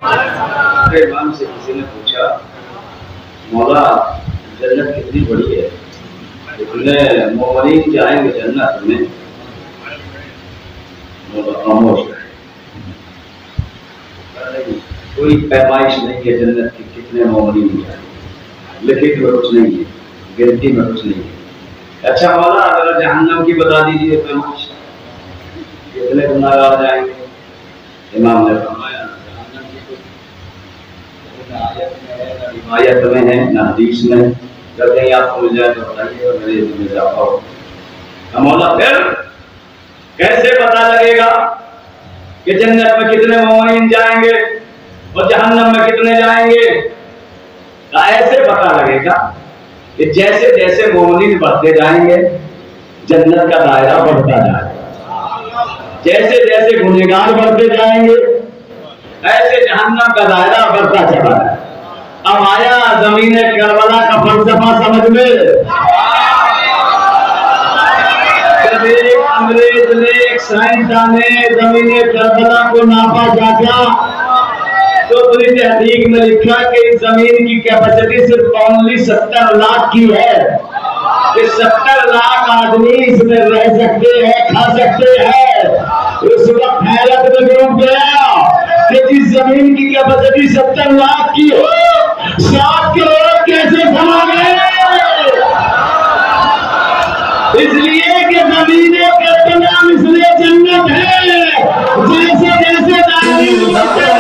امام سے کسی نے پوچھا مولا جنت کتنی بڑی ہے، اتنے مومنین جائیں گے جنت میں؟ مولا خاموش رہے، کوئی پیمائش نہیں ہے جنت کی کتنے مومنین جائیں گے، لکھت میں کچھ نہیں ہے، گنتی میں کچھ نہیں ہے۔ اچھا مولا اگر جہنم کی بتا دیجیے پیمائش کتنے گناہگار جائیں گے؟ امام نے فرمایا جہنم کی نہ آیت میں ہے، نہ روایت میں ہے، نہ حدیث میں، جب کہیں آپ کو مل جائے تو بتائیے اور میرے علم میں اضافہ ہو۔ مولا پھر کیسے پتا لگے گا کہ جنت میں کتنے مومنین جائیں گے اور جہنم میں کتنے جائیں گے؟ ایسے پتا لگے گا کہ جیسے جیسے مومنین بڑھتے جائیں گے جنت کا دائرہ بڑھتا جائے گا، جیسے جیسے گنہگار بڑھتے جائیں گے ایسے جہنم کا دائرہ بڑھتا چلا ہے۔ اب آیا زمین کربلا کا فلسفہ سمجھ میں؟ جب ایک انگریز نے ایک سائنسداں نے زمین کربلا کو ناپا جاتا تو پوری تحقیق میں لکھا کہ اس زمین کی کیپیسٹی صرف اونلی 70 لاکھ کی ہے، کہ 70 لاکھ آدمی اس میں رہ سکتے ہیں، کھا سکتے ہیں۔ اس وقت حیرت میں ڈوب گیا کہ جس زمین کی کیپیسٹی 70 لاکھ کی ہو 7 کروڑ کیسے سما گئے؟ اس لیے کہ زمین کربلا مثل جنت ہے، جیسے جیسے